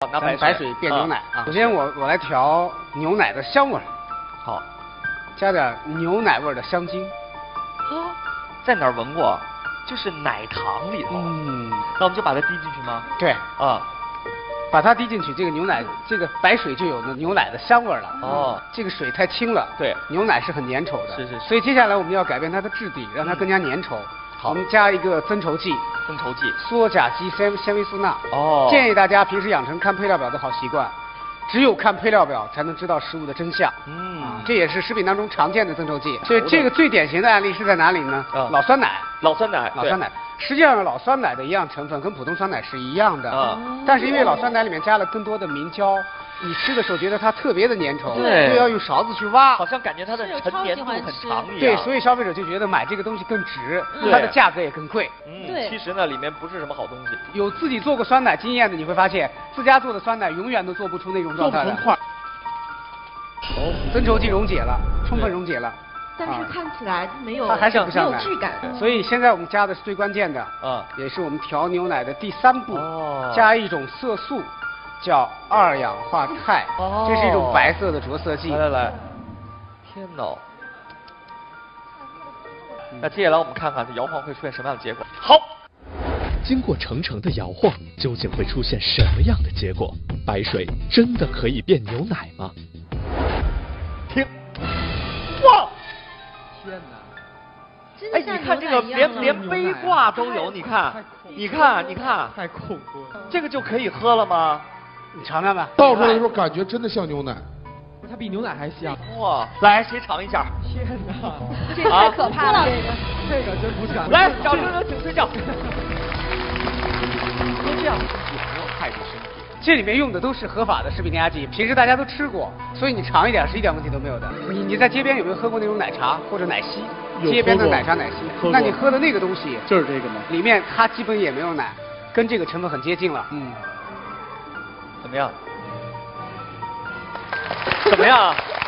拿白水变牛奶啊。首先我来调牛奶的香味儿， 好， 加点牛奶味儿的香精。 啊，在哪儿闻过？就是奶糖里头。 嗯， 那我们就把它滴进去吗？ 对， 啊， 把它滴进去，这个牛奶，这个白水就有了牛奶的香味儿了。 哦， 这个水太清了， 对， 牛奶是很粘稠的。 是。 所以接下来我们要改变它的质地，让它更加粘稠。 好， 我们加一个增稠剂。 增稠剂。 羧甲基纤维素钠。 哦。 建议大家平时养成看配料表的好习惯。只有看配料表才能知道食物的真相。这也是食品当中常见的增稠剂。所以这个最典型的案例是在哪里呢？老酸奶。老酸奶。实际上老酸奶的一样成分跟普通酸奶是一样的。但是因为老酸奶里面加了更多的明胶，你吃的时候觉得它特别的粘稠， 对， 就要用勺子去挖。 好像感觉它的陈年度很长一样。 对，所以消费者就觉得买这个东西更值，它的价格也更贵。 对，其实呢里面不是什么好东西。 有自己做过酸奶经验的，你会发现自家做的酸奶永远都做不出那种状态来。增稠剂溶解了，充分溶解了。 但是看起来没有， 它还是不像奶， 质感。 所以现在我们加的是最关键的，也是我们调牛奶的第3步，加一种色素，叫2氧化钛，这是一种白色的着色剂。 来，天哪！那接下来我们看看这摇晃会出现什么样的结果。好， 经过层层的摇晃，究竟会出现什么样的结果？白水真的可以变牛奶吗？ 停！哇！ 天哪！ 哎，你看这个连杯挂都有，你看， 太恐怖了。 这个就可以喝了吗？ 你尝尝吧。 倒出来的时候感觉真的像牛奶， 它比牛奶还香。 哇！来，谁尝一下？ 天哪！ 这个太可怕了， 这个真不想。 来，掌声有请睡觉。都这样也没有害处身体。 这里面用的都是合法的食品添加剂，平时大家都吃过，所以你尝一点是一点问题都没有的。你在街边有没有喝过那种奶茶或者奶昔？街边的奶茶奶昔，那你喝的那个东西就是这个吗？ 里面它基本也没有奶，跟这个成分很接近了。 怎么样？怎么样？